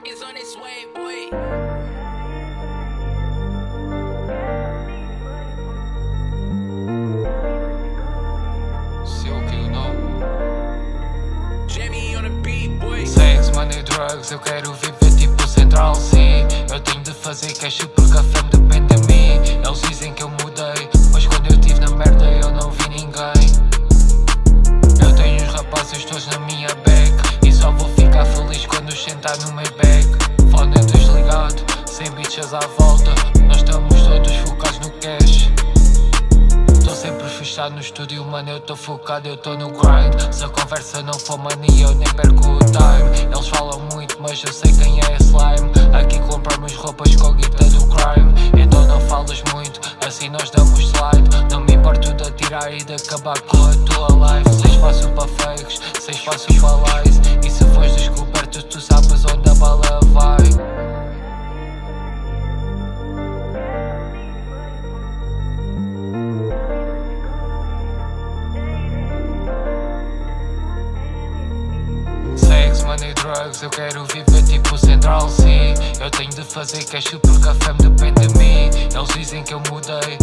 is on its way, boy. Silk, you know. Jamie on the beat, boy. Sex, money, drugs, eu quero viver tipo Central, sim. Eu tenho de fazer cash porque a fama depende de mim. Eles dizem que eu mudei, mas quando eu estive na merda eu não vi ninguém. Eu tenho os rapazes todos na minha back e só vou ficar feliz quando sentar no meu back. Fone desligado, sem bitches à volta, nós estamos todos focados no cash. Tô sempre fechado no estúdio, mano, eu tô focado, eu tô no grind. Se a conversa não for mania, eu nem perco o time. Eles falam muito, mas eu sei quem é slime. Aqui compramos roupas com a guita do crime. Então não falas muito, assim nós damos slide. Não me importo de atirar e de acabar com a tua life. Seis passo para fakes, seis passo para lies. E se fores descoberto, tu sabes onde a bala vai. Sex, money, drugs, eu quero viver tipo Central, sim. Eu tenho de fazer cash porque a fama depende de mim. Eles dizem que eu mudei,